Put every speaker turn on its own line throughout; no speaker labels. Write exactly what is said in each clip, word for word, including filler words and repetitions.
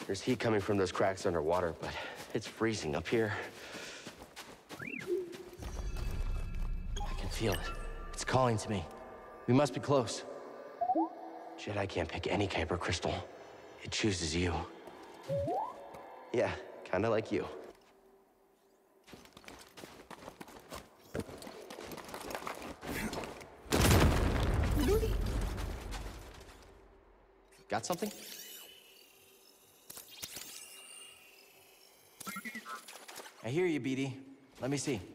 There's heat coming from those cracks underwater, but it's freezing up here. I can feel it. It's calling to me. We must be close. Jedi can't pick any Kyber crystal. It chooses you. Yeah, kinda like you. Got something? I hear you, B D. Let me see.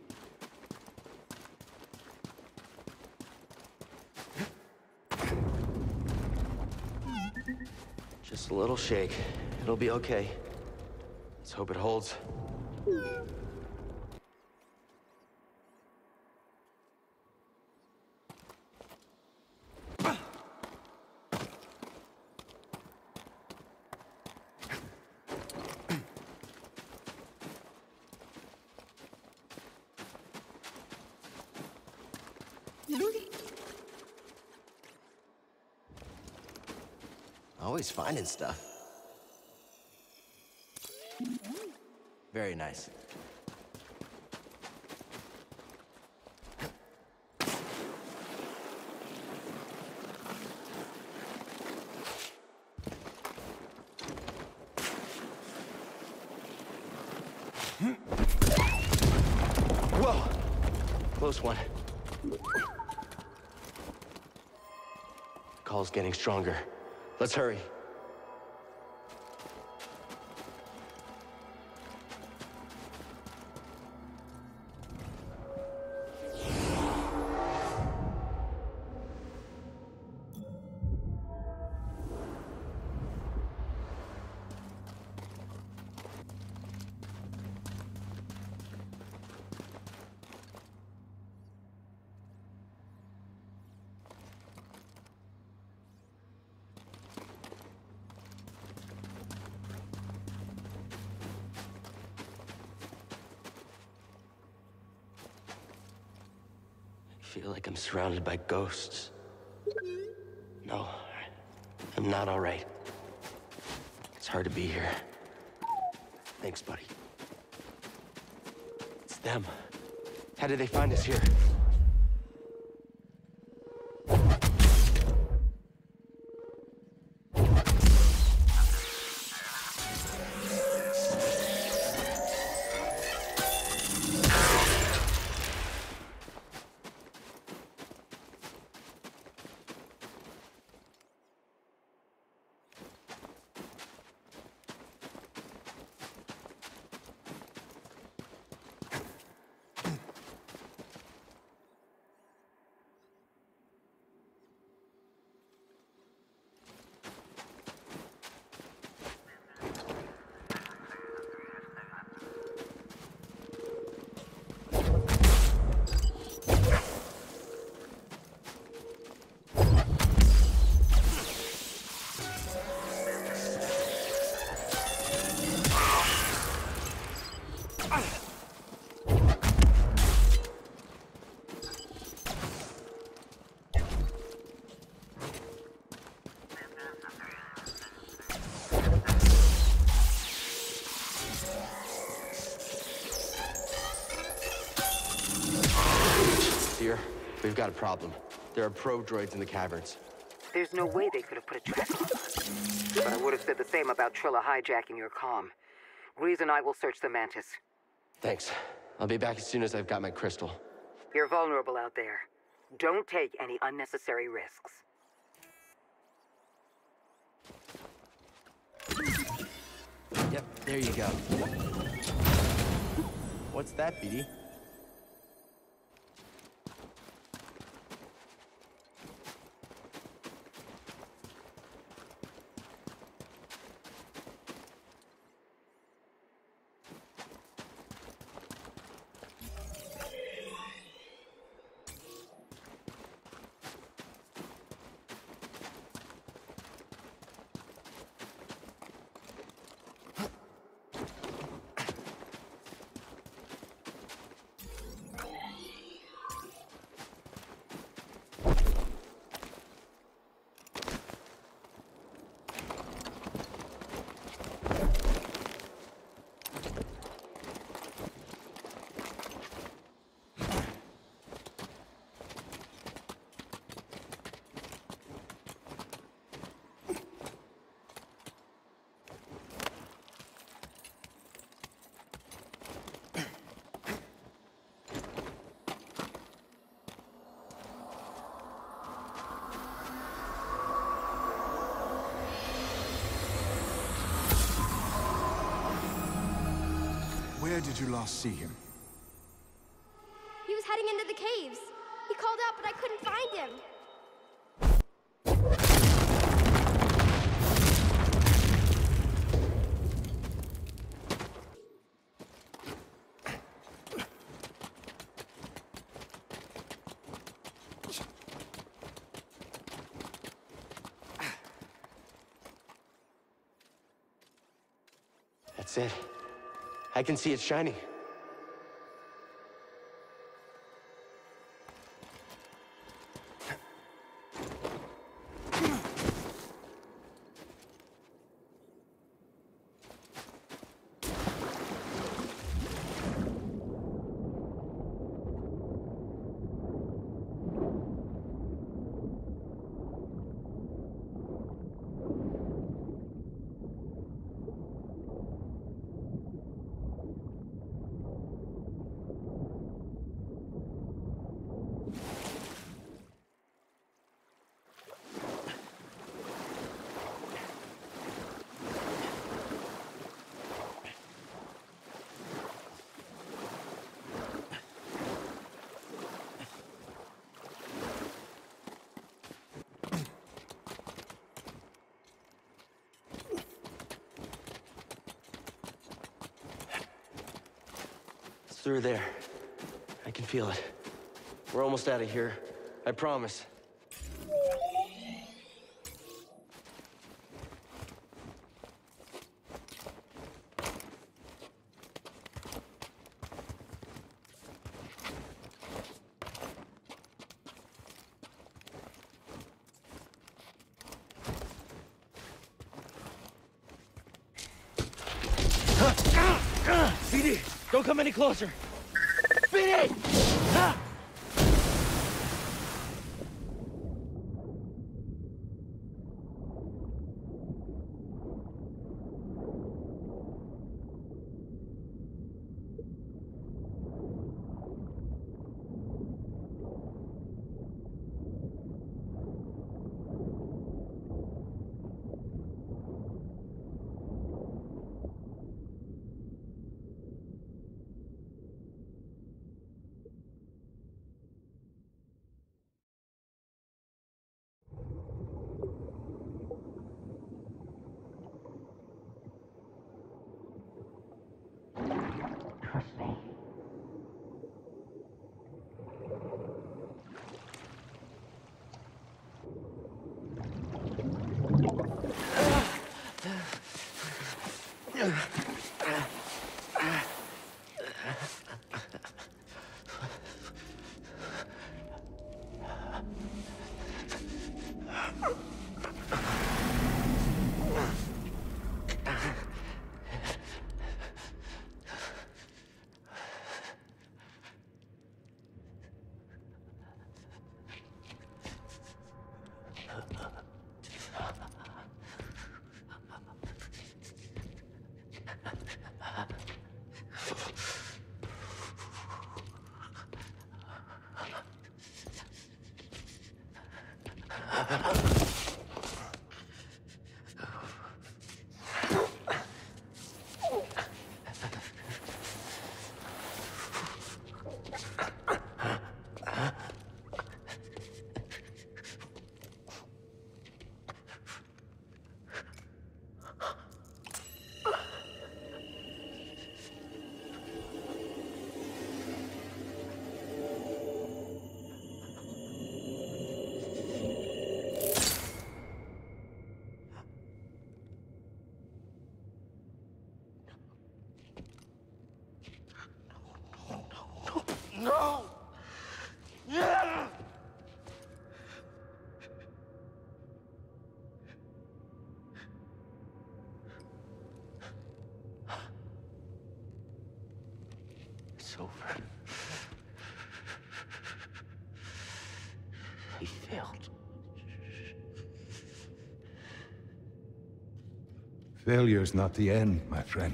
Just a little shake. It'll be okay. Let's hope it holds. Always finding stuff. Very nice. Whoa! Close one. Call's getting stronger. Let's hurry. I feel like I'm surrounded by ghosts. No, I'm not all right. It's hard to be here. Thanks, buddy. It's them. How did they find us here? We've got a problem. There are probe droids in the caverns.
There's no way they could have put a track on us. But I would have said the same about Trilla hijacking your comm. Grease and I will search the Mantis.
Thanks. I'll be back as soon as I've got my crystal.
You're vulnerable out there. Don't take any unnecessary risks.
Yep, there you go. What's that, B D?
Where did you last see him?
He was heading into the caves. He called out, but I couldn't find him.
That's it. I can see it shining. Through there. I can feel it. We're almost out of here. I promise. B D, don't come any closer. B D! Ah!
Trust me.
No! Yeah!
It's over. He failed.
Failure's not the end, my friend.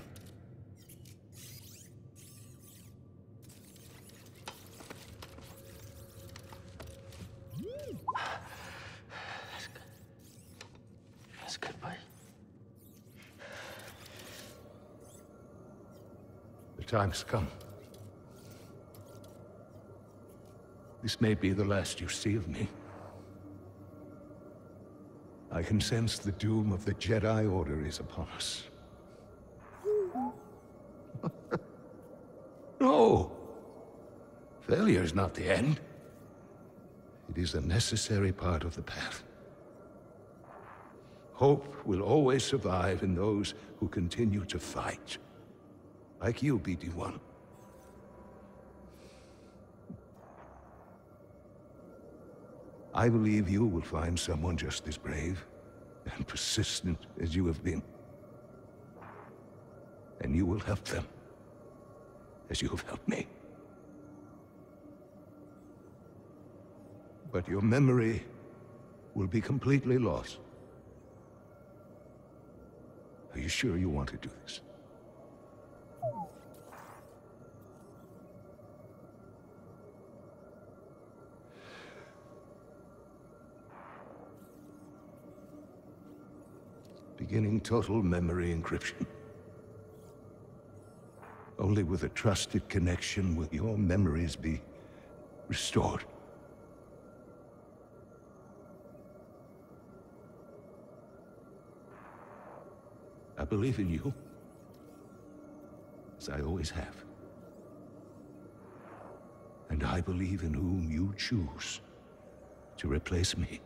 That's good. That's good, buddy.
The time's come. This may be the last you see of me. I can sense the doom of the Jedi Order is upon us. No! Failure is not the end. It is a necessary part of the path. Hope will always survive in those who continue to fight. Like you, B D one. I believe you will find someone just as brave and persistent as you have been. And you will help them, as you have helped me. But your memory will be completely lost. Are you sure you want to do this? Beginning total memory encryption. Only with a trusted connection will your memories be restored. I believe in you, as I always have. And I believe in whom you choose to replace me.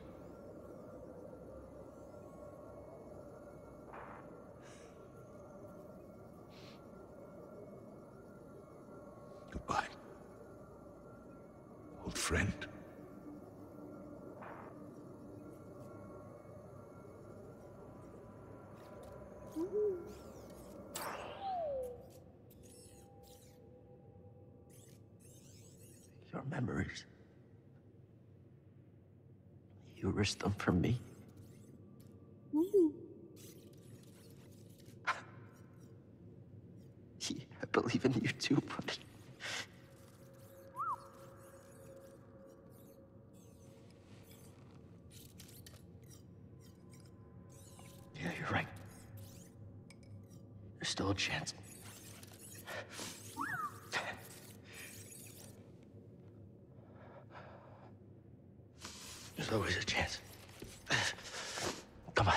Goodbye, old friend.
Your memories. You risked them for me. Yeah, I believe in you too, buddy. Yeah, you're right. There's still a chance. There's always a chance. Come on.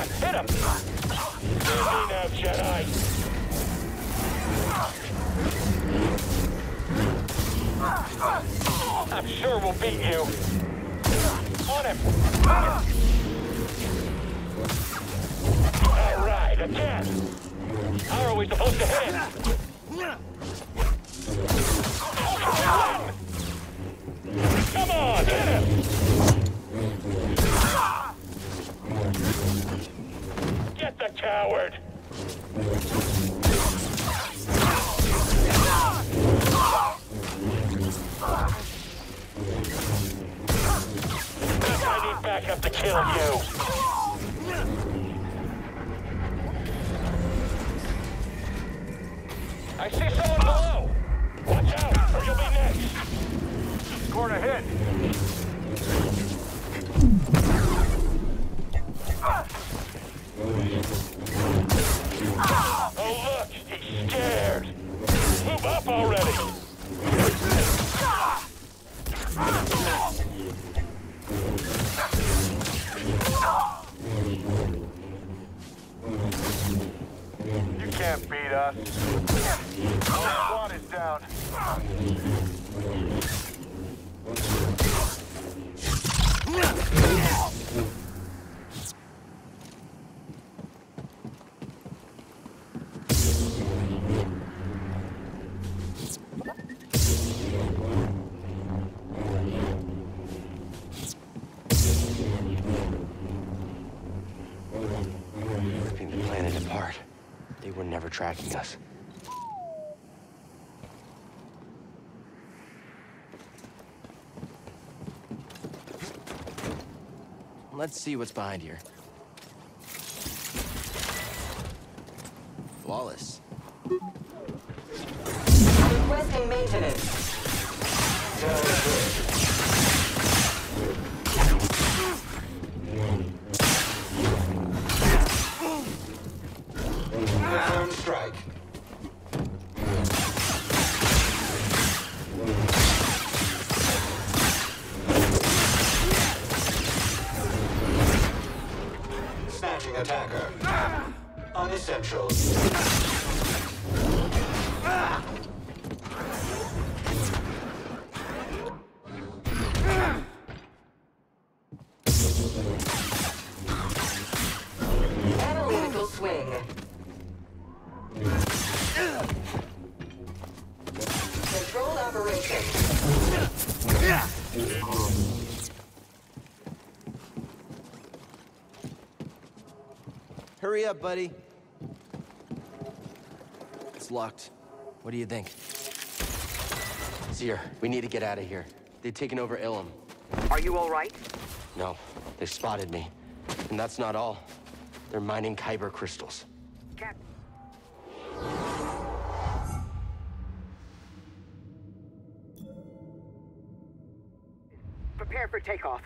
on, hit him! Hit me now, Jedi! I'm sure we'll beat you. On him! All right, again! How are we supposed to hit him? Come on, hit him! Get the coward! I need backup to kill you. I see someone below. Watch out, or you'll be next. Scored a hit. Oh, look, he's scared. Move up already. You can't beat us. Our squad is down.
Ripping the planet apart. They were never tracking us. Let's see what's behind here. Flawless.
Requesting maintenance.
Confirmed strike. Snatching attacker. Unessentials.
Analytical swing. Control operation.
Hurry up, buddy. It's locked. What do you think? Seer, we need to get out of here. They've taken over Ilum.
Are you all right?
No, they spotted me. And that's not all. They're mining Kyber crystals.
Cap. Prepare for takeoff.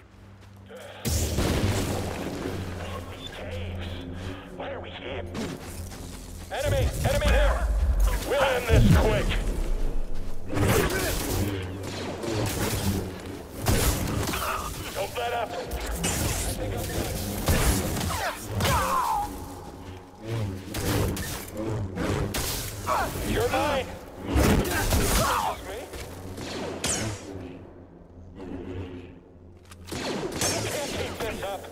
Why are we here? Enemy! Enemy here! We'll end this quick! Don't let up! I think I'm done. You're mine! Excuse me? You can't keep this up!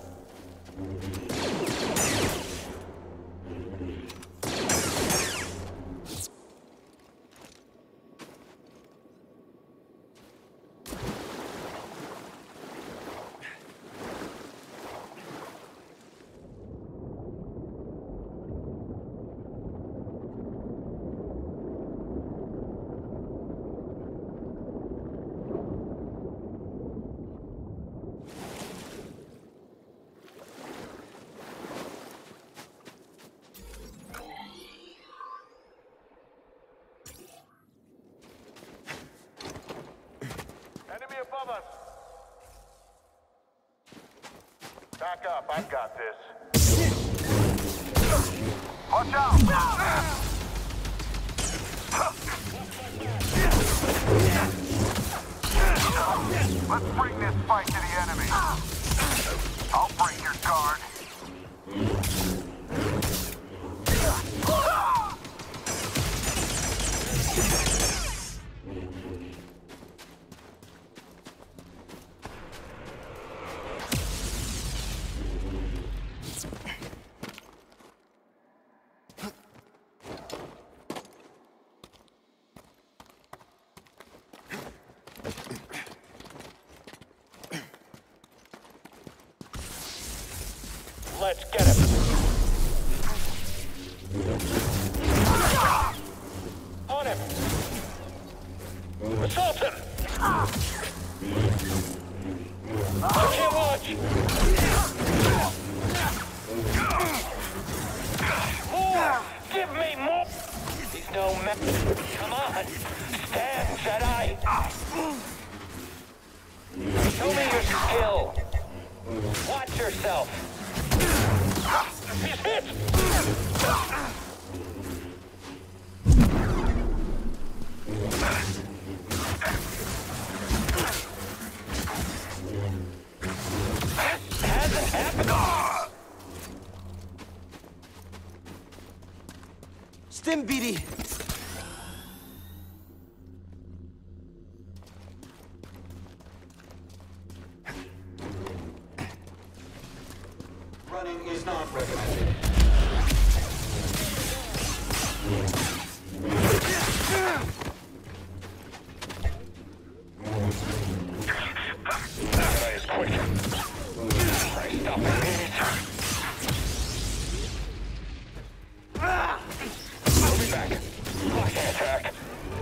Back up, I've got this. Watch out! Let's bring this fight to the enemy. I'll break your guard. Let's get him. On him. Assault him. I can't watch. More. Give me more. He's no man. Come on. Stand, Jedi. Show me your skill. Watch yourself. He's hit. This hasn't happened.
Stim, B D.
Running is not recommended.
Jedi is quick. Try stopping me. Moving back. Blocking attack.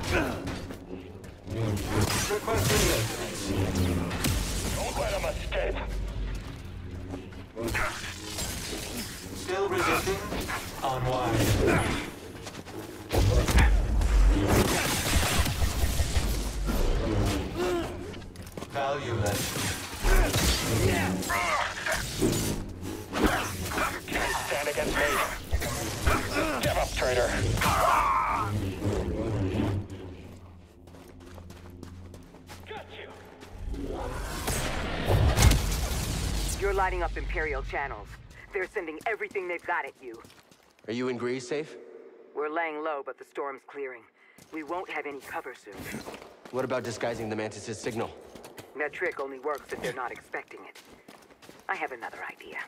Requesting maintenance.
Don't let him escape.
Still resisting? Unwind. Valueless.
Can't stand against me. Give up, traitor. Got you.
You're lighting up Imperial channels. They're sending everything they've got at you.
Are you and Grease safe?
We're laying low, but the storm's clearing. We won't have any cover soon.
What about disguising the Mantis' signal?
That trick only works if they're not expecting it. I have another idea.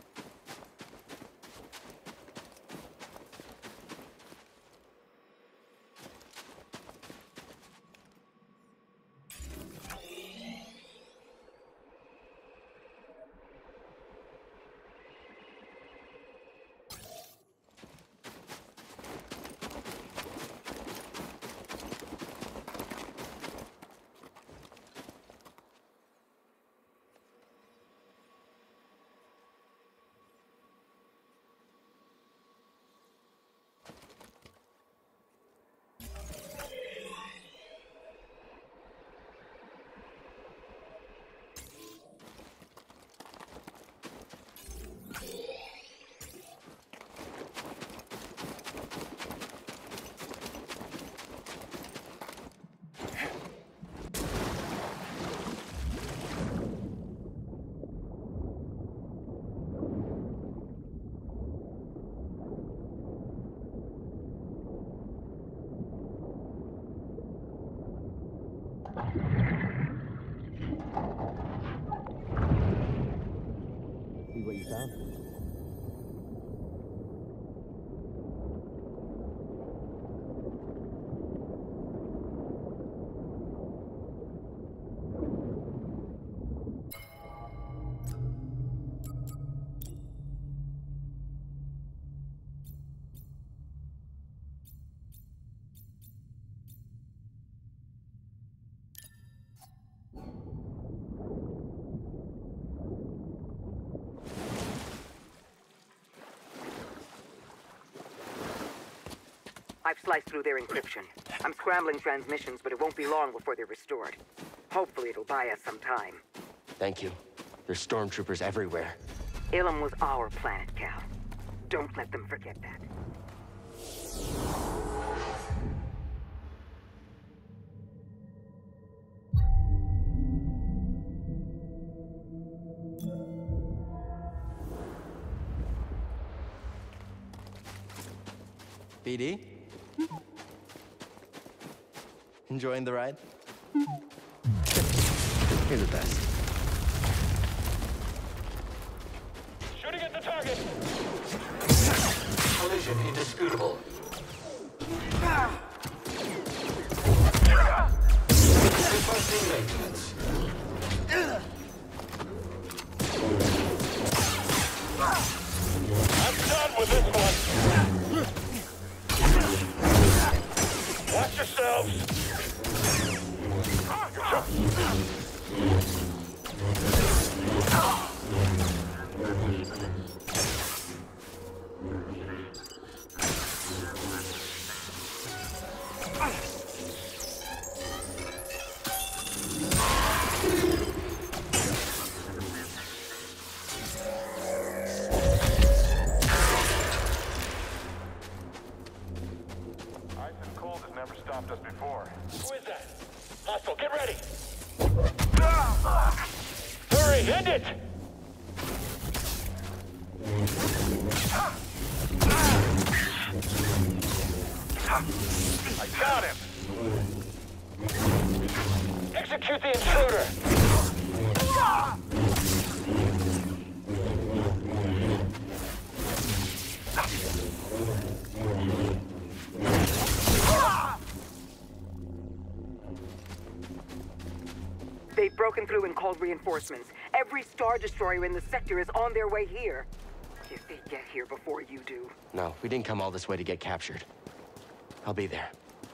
See what you found?
I've sliced through their encryption. I'm scrambling transmissions, but it won't be long before they're restored. Hopefully it'll buy us some time.
Thank you. There's stormtroopers everywhere.
Ilum was our planet, Cal. Don't let them forget that.
B D? Enjoying the ride? You're the best.
Shooting at the target.
Collision indisputable. Requesting maintenance.
close!
Ice and cold has never stopped us before.
Who is that? Hostile, get ready! Hurry, end it!
I got him!
Execute the intruder!
They've broken through and called reinforcements. Every Star Destroyer in the sector is on their way here. If they get here before you do.
No, we didn't come all this way to get captured. I'll be there.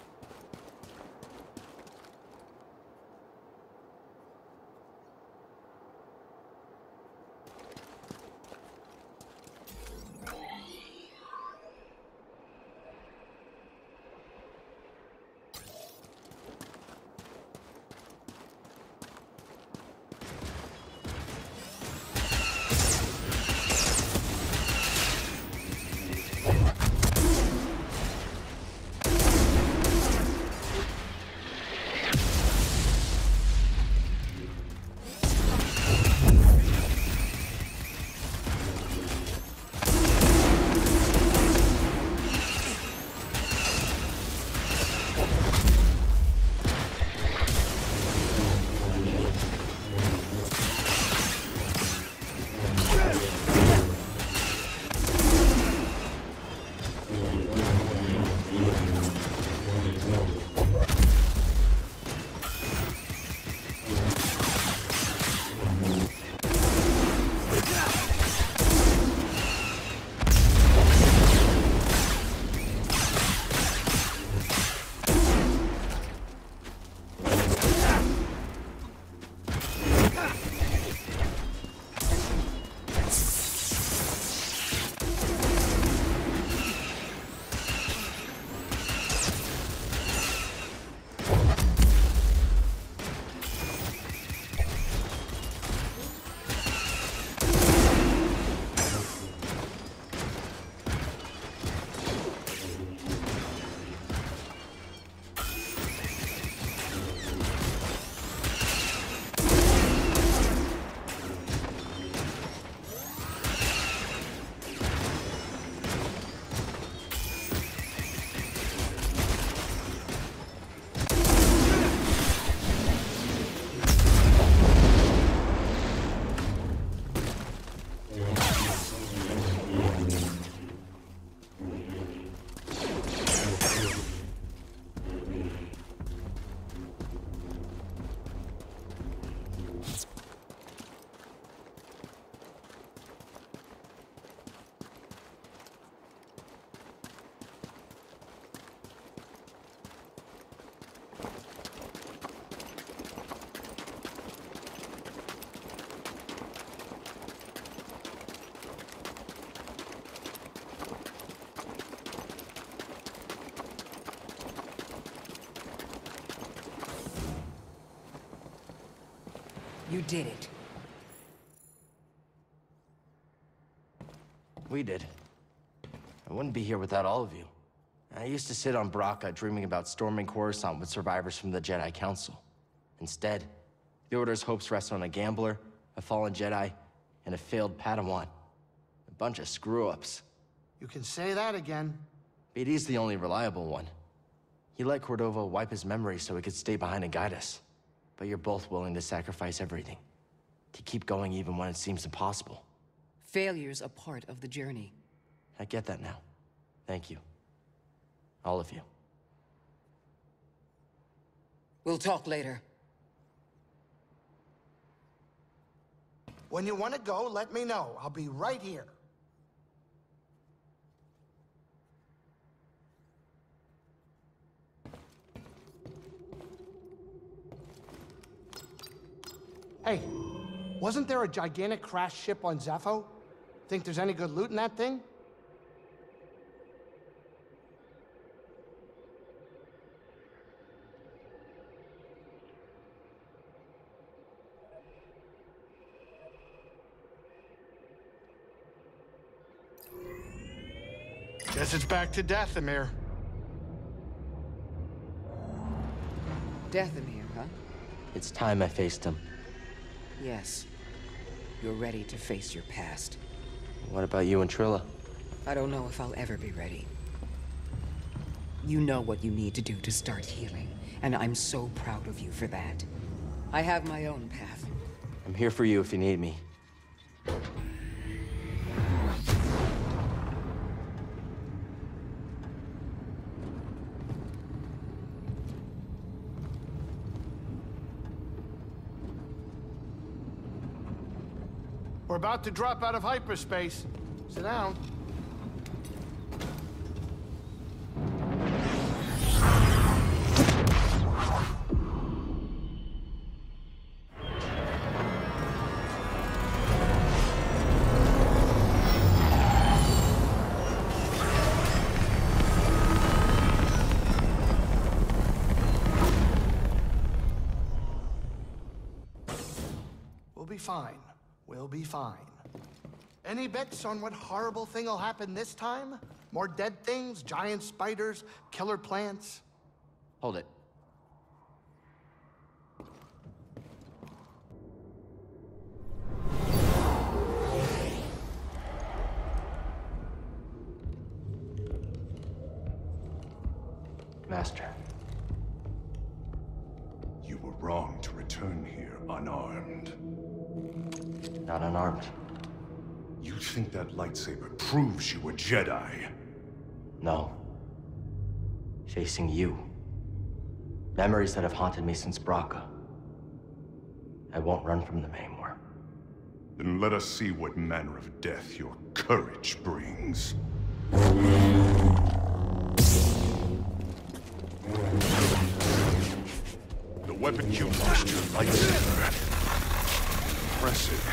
You did it.
We did. I wouldn't be here without all of you. I used to sit on Baraka dreaming about storming Coruscant with survivors from the Jedi Council. Instead, the Order's hopes rest on a gambler, a fallen Jedi, and a failed Padawan. A bunch of screw-ups.
You can say that again.
B D's the only reliable one. He let Cordova wipe his memory so he could stay behind and guide us. But you're both willing to sacrifice everything. To keep going even when it seems impossible.
Failure's a part of the journey.
I get that now. Thank you. All of you.
We'll talk later.
When you want to go, let me know. I'll be right here. Hey, wasn't there a gigantic crash ship on Zepho? Think there's any good loot in that thing? Guess it's back to Dathomir.
Dathomir, huh?
It's time I faced him.
Yes. You're ready to face your past.
What about you and Trilla?
I don't know if I'll ever be ready. You know what you need to do to start healing, and I'm so proud of you for that. I have my own path.
I'm here for you if you need me.
We're about to drop out of hyperspace. Sit down. We'll be fine. We'll be fine. Any bets on what horrible thing will happen this time? More dead things, giant spiders, killer plants?
Hold it. Master.
You were wrong to return here unarmed.
Not unarmed.
You think that lightsaber proves you a Jedi?
No. Facing you. Memories that have haunted me since Bracca. I won't run from them anymore.
Then let us see what manner of death your courage brings. The weapon you lost, your lightsaber. Impressive.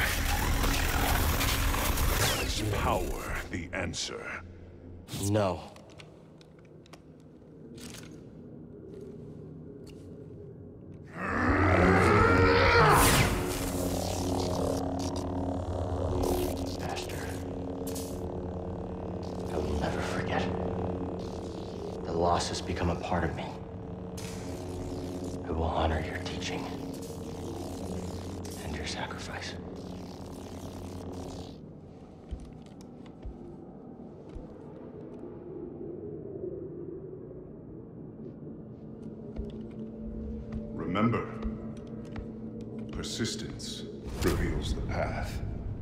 Is power the answer?
No. Master, I will never forget. The loss has become a part of me. I will honor your teaching and your sacrifice.
Remember, persistence reveals the path.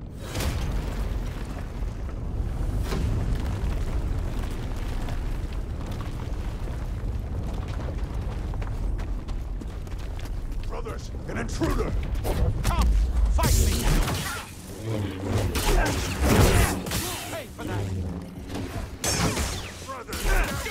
Brothers, an intruder! Come, fight me! Pay for that! Brothers!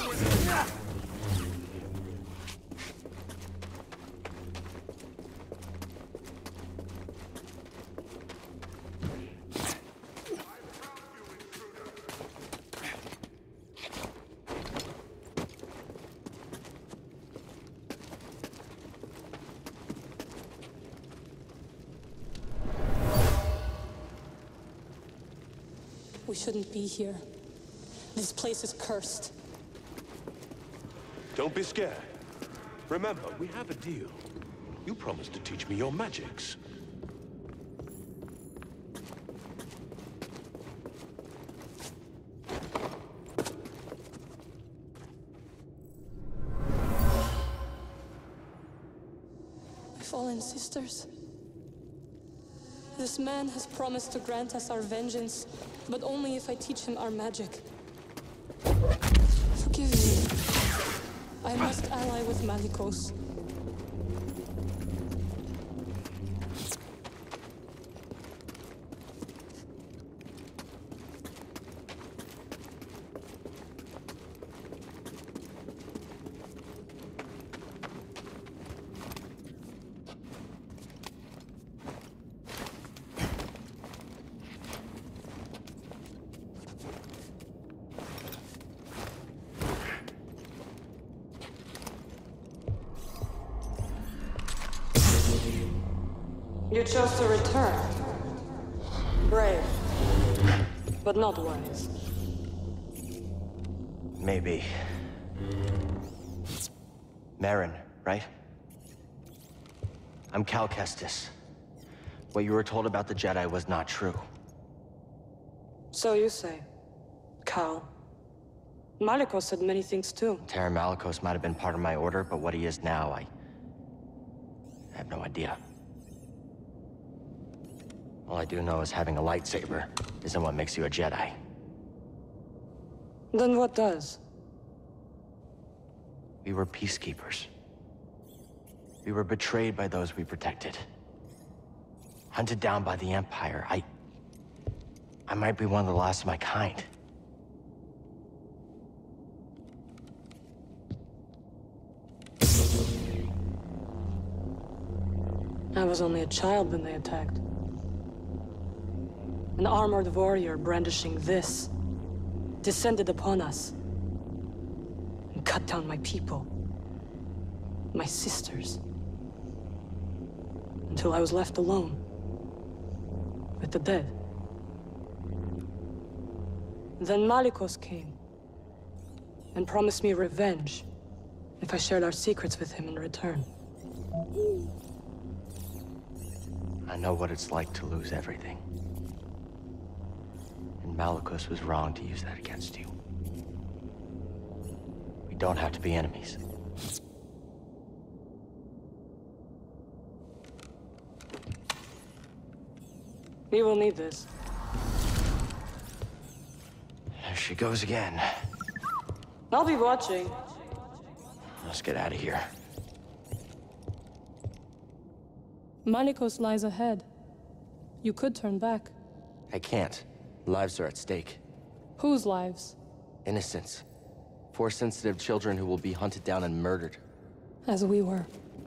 We shouldn't be here. This place is cursed.
Don't be scared. Remember, we have a deal. You promised to teach me your magics.
My fallen sisters. This man has promised to grant us our vengeance, but only if I teach him our magic. Forgive me. I must ally with Malicos. You chose to return. Brave. But not wise.
Maybe. Merrin, right? I'm Cal Kestis. What you were told about the Jedi was not true.
So you say. Cal. Malicos said many things too.
Taron Malicos might have been part of my order, but what he is now, I... I have no idea. All I do know is having a lightsaber isn't what makes you a Jedi.
Then what does?
We were peacekeepers. We were betrayed by those we protected. Hunted down by the Empire. I... I might be one of the last of my kind.
I was only a child when they attacked. An armored warrior brandishing this descended upon us and cut down my people, my sisters, until I was left alone with the dead. Then Malicos came and promised me revenge if I shared our secrets with him in return.
I know what it's like to lose everything. And Malicos was wrong to use that against you. We don't have to be enemies.
We will need this.
There she goes again.
I'll be watching.
Let's get out of here.
Malicos lies ahead. You could turn back.
I can't. Lives are at stake.
Whose lives?
Innocents. Force-sensitive children who will be hunted down and murdered.
As we were.